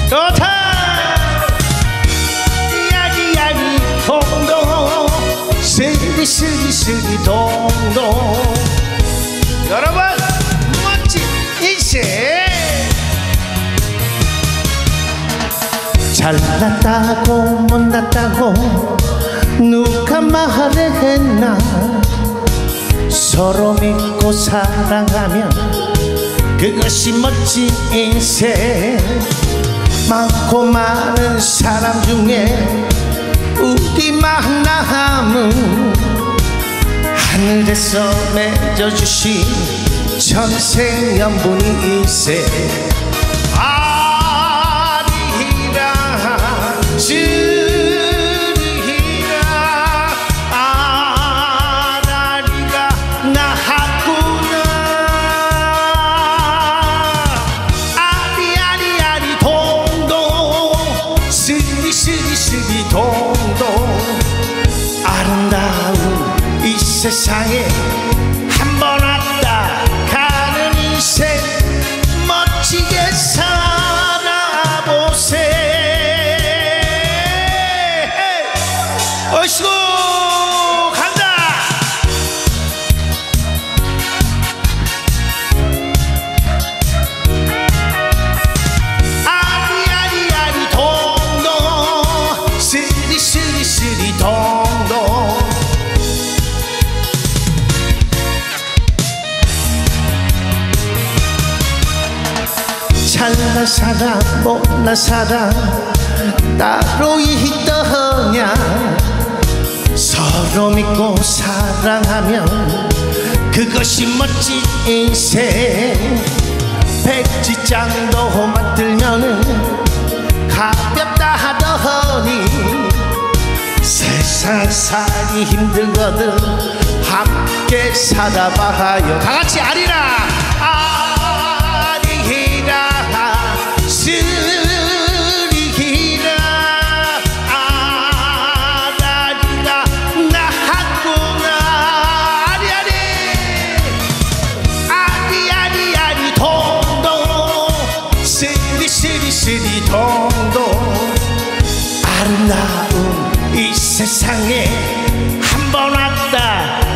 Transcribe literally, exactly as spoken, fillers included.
좋다. 야기야기 동동 스리 스리 스리 동동. 여러분 멋진 인생. 잘났다고 못났다고 누가 말을 했나. 서로 믿고 사랑하면 그것이 멋진 인생. 많고 많은 사람 중에 우리 만남은 하늘에서 맺어주신 천생연분이 인생. 아리랑 주리랑 아라리가 나왔구나. 아리아리아리 동동 스리 스리 스리 동동. 아름다운 이 세상에 한 번 왔다 가는 인생. 멋지게 살아보세. 어이구 간다. 아리아리아리 동동 스리 스리 스리 동동. 잘난 사람 못난 사람 따로 있더냐. 서로 믿고 사랑하면 그것이 멋진 인생. 백지장도 맞들면은 가볍다 하더니 세상 살기 힘들거든. 함께 살아봐요. 다같이 아리라 스리기라 아라리가 나왔구나. 아리아리 아리아리아리 동동 스리 스리 스리 동동. 아름다운 이 세상에 한 번 왔다